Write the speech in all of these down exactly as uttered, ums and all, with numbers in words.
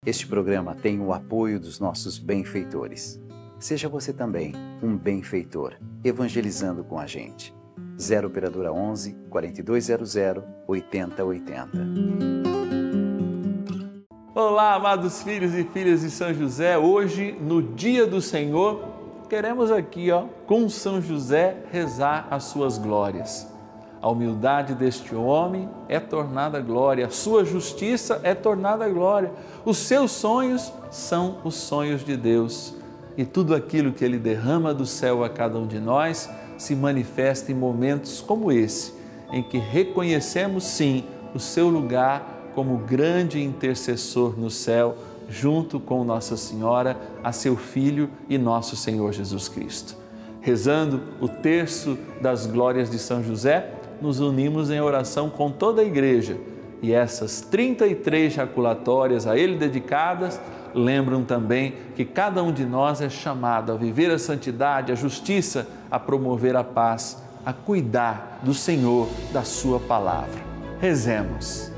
Este programa tem o apoio dos nossos benfeitores. Seja você também um benfeitor, evangelizando com a gente. zero operadora onze, quarenta e dois zero zero, oitenta oitenta. Olá, amados filhos e filhas de São José. Hoje, no Dia do Senhor, queremos aqui, ó, com São José, rezar as suas glórias. A humildade deste homem é tornada glória, a sua justiça é tornada glória, os seus sonhos são os sonhos de Deus. E tudo aquilo que Ele derrama do céu a cada um de nós se manifesta em momentos como esse, em que reconhecemos sim o seu lugar como grande intercessor no céu, junto com Nossa Senhora, a seu Filho e nosso Senhor Jesus Cristo. Rezando o terço das glórias de São José, nos unimos em oração com toda a Igreja. E essas trinta e três jaculatórias a Ele dedicadas lembram também que cada um de nós é chamado a viver a santidade, a justiça, a promover a paz, a cuidar do Senhor, da Sua palavra. Rezemos.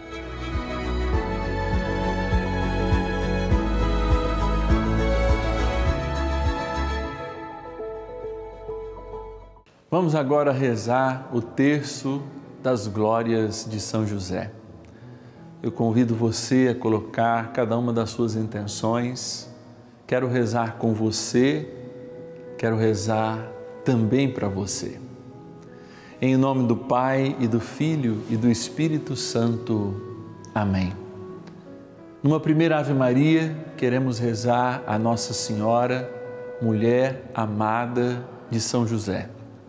Vamos agora rezar o terço das glórias de São José. Eu convido você a colocar cada uma das suas intenções. Quero rezar com você, quero rezar também para você. Em nome do Pai e do Filho e do Espírito Santo. Amém. Numa primeira Ave Maria, queremos rezar a Nossa Senhora, mulher amada de São José.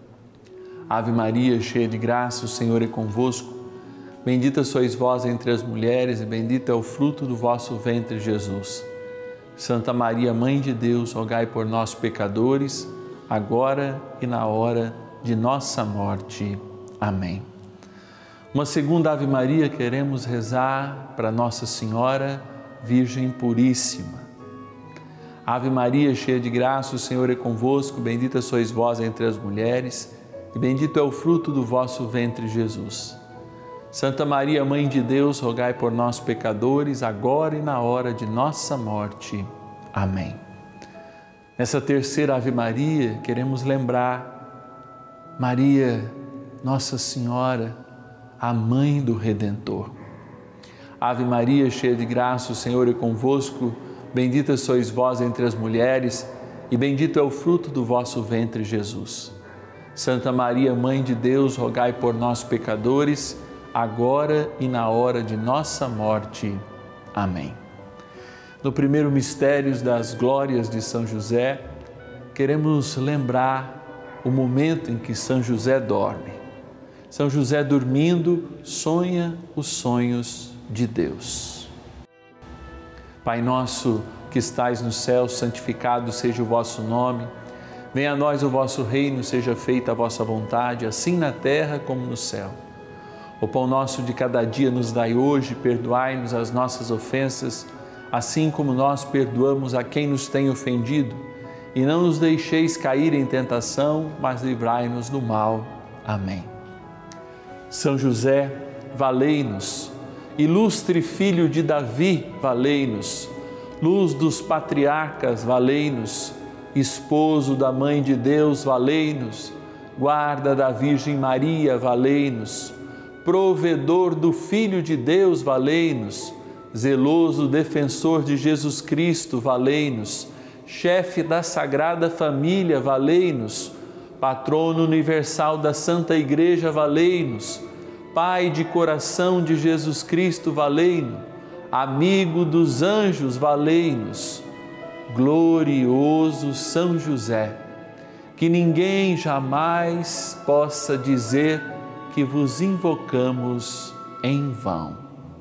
Ave Maria, cheia de graça, o Senhor é convosco. Bendita sois vós entre as mulheres e bendito é o fruto do vosso ventre, Jesus. Santa Maria, Mãe de Deus, rogai por nós, pecadores, agora e na hora de nossa morte. Amém. Uma segunda Ave Maria queremos rezar para Nossa Senhora, Virgem Puríssima. Ave Maria, cheia de graça, o Senhor é convosco. Bendita sois vós entre as mulheres e bendito é o fruto do vosso ventre, Jesus. Santa Maria, Mãe de Deus, rogai por nós, pecadores, agora e na hora de nossa morte. Amém. Nessa terceira Ave Maria, queremos lembrar Maria, Nossa Senhora, a Mãe do Redentor. Ave Maria, cheia de graça, o Senhor é convosco. Bendita sois vós entre as mulheres e bendito é o fruto do vosso ventre, Jesus. Santa Maria, Mãe de Deus, rogai por nós, pecadores, agora e na hora de nossa morte. Amém. No primeiro mistério das glórias de São José, queremos lembrar o momento em que São José dorme. São José dormindo sonha os sonhos de Deus. Pai nosso que estais no céu, santificado seja o vosso nome. Venha a nós o vosso reino, seja feita a vossa vontade, assim na terra como no céu. O pão nosso de cada dia nos dai hoje, perdoai-nos as nossas ofensas, assim como nós perdoamos a quem nos tem ofendido. E não nos deixeis cair em tentação, mas livrai-nos do mal. Amém. São José, valei-nos. Ilustre filho de Davi, valei-nos. Luz dos patriarcas, valei-nos. Esposo da Mãe de Deus, valei-nos. Guarda da Virgem Maria, valei-nos. Provedor do Filho de Deus, valei-nos. Zeloso defensor de Jesus Cristo, valei-nos. Chefe da Sagrada Família, valei-nos. Patrono universal da Santa Igreja, valei-nos. Pai de coração de Jesus Cristo, valei-nos. Amigo dos anjos, valei-nos. Glorioso São José, que ninguém jamais possa dizer que vos invocamos em vão.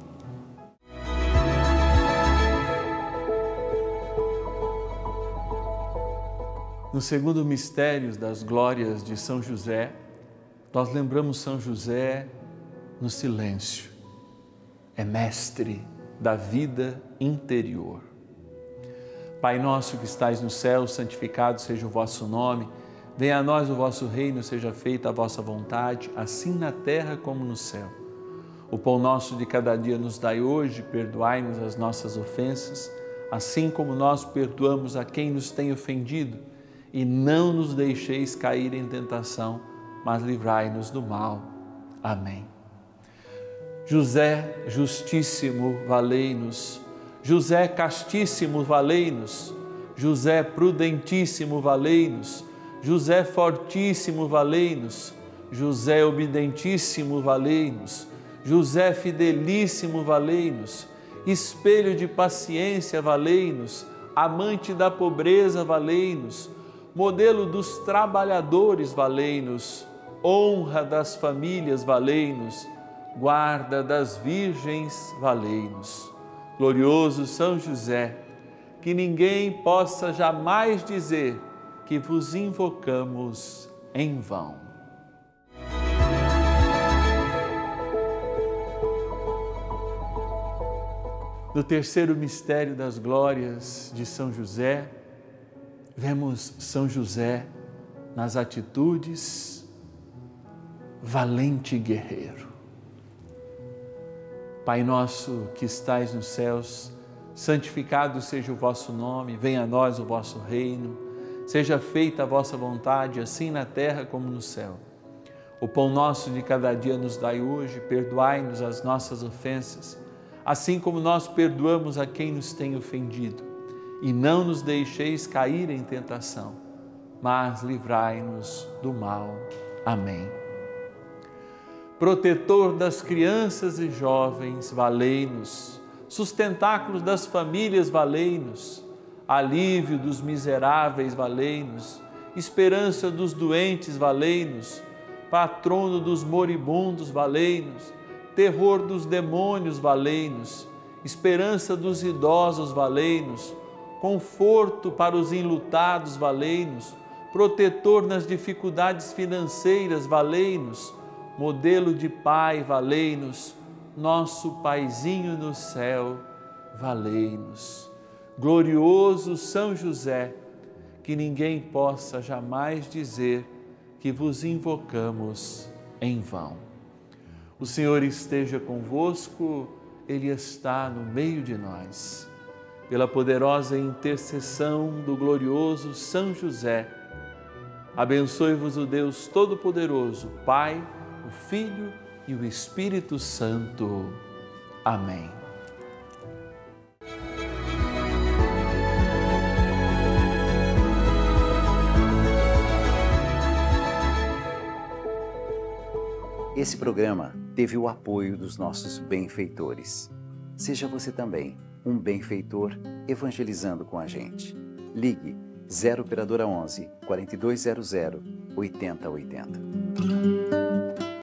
No segundo mistério das glórias de São José, nós lembramos São José no silêncio. É mestre da vida interior. Pai nosso que estais no céu, santificado seja o vosso nome. Venha a nós o vosso reino, seja feita a vossa vontade, assim na terra como no céu. O pão nosso de cada dia nos dai hoje, perdoai-nos as nossas ofensas, assim como nós perdoamos a quem nos tem ofendido, e não nos deixeis cair em tentação, mas livrai-nos do mal. Amém. José justíssimo, valei-nos. José castíssimo, valei-nos. José prudentíssimo, valei-nos. José fortíssimo, valei-nos. José obedientíssimo, valei-nos. José fidelíssimo, valei-nos. Espelho de paciência, valei-nos. Amante da pobreza, valei-nos. Modelo dos trabalhadores, valei-nos. Honra das famílias, valei-nos. Guarda das virgens, valei-nos. Glorioso São José, que ninguém possa jamais dizer que vos invocamos em vão. No terceiro mistério das glórias de São José, vemos São José nas atitudes valente guerreiro. Pai nosso que estais nos céus, santificado seja o vosso nome, venha a nós o vosso reino, seja feita a vossa vontade, assim na terra como no céu. O pão nosso de cada dia nos dai hoje, perdoai-nos as nossas ofensas, assim como nós perdoamos a quem nos tem ofendido. E não nos deixeis cair em tentação, mas livrai-nos do mal. Amém. Protetor das crianças e jovens, valei-nos. Sustentáculos das famílias, valei-nos. Alívio dos miseráveis, valei-nos. Esperança dos doentes, valei-nos. Patrono dos moribundos, valei-nos. Terror dos demônios, valei-nos. Esperança dos idosos, valei-nos. Conforto para os enlutados, valei-nos. Protetor nas dificuldades financeiras, valei-nos. Modelo de Pai, valei-nos. Nosso Paizinho no céu, valei-nos. Glorioso São José, que ninguém possa jamais dizer que vos invocamos em vão. O Senhor esteja convosco, Ele está no meio de nós. Pela poderosa intercessão do glorioso São José, abençoe-vos o Deus Todo-Poderoso, Pai, o Filho e o Espírito Santo. Amém. Esse programa teve o apoio dos nossos benfeitores. Seja você também um benfeitor evangelizando com a gente. Ligue zero operadora onze, quarenta e dois zero zero, oitenta oitenta.